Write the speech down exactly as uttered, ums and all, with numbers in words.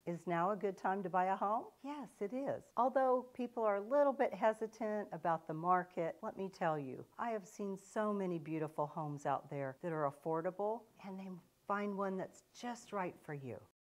Is now a good time to buy a home? Yes, it is. Although people are a little bit hesitant about the market, let me tell you, I have seen so many beautiful homes out there that are affordable, and they find one that's just right for you.